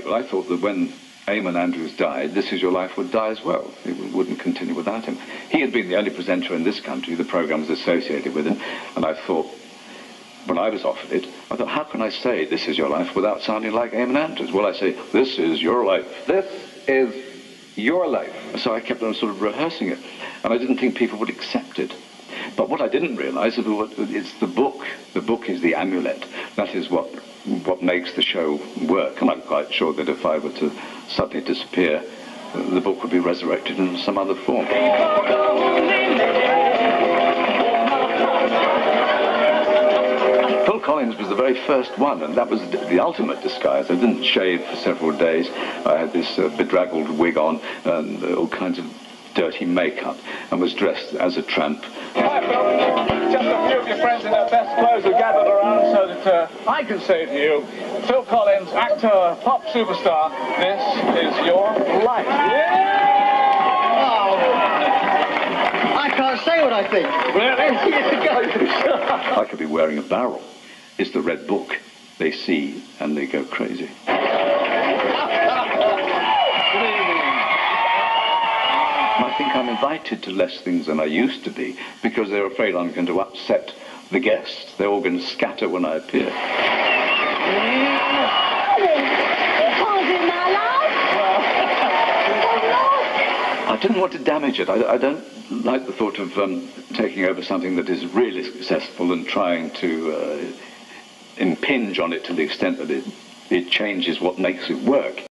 Well, I thought that when Eamonn Andrews died, This Is Your Life would die as well. It wouldn't continue without him. He had been the only presenter in this country. The programme was associated with him. And I thought, when I was offered it, I thought, how can I say This Is Your Life without sounding like Eamonn Andrews? Well, I say, this is your life. This is your life. So I kept on sort of rehearsing it. And I didn't think people would accept it. But what I didn't realise is it's the book. The book is the amulet. That is what makes the show work. And I'm quite sure that if I were to suddenly disappear, the book would be resurrected in some other form. Phil Collins was the very first one, and that was the ultimate disguise. I didn't shave for several days. I had this bedraggled wig on and all kinds of dirty makeup, and was dressed as a tramp. Hi, Phil. Just a few of your friends in their best clothes are gathered around so that I can say to you, Phil Collins, actor, pop superstar, this is your life. Yeah! Oh. I can't say what I think. Really? I could be wearing a barrel. It's the red book. They see and they go crazy. I think I'm invited to less things than I used to be because they're afraid I'm going to upset the guests. They're all going to scatter when I appear. I didn't want to damage it. I don't like the thought of taking over something that is really successful and trying to impinge on it to the extent that it changes what makes it work.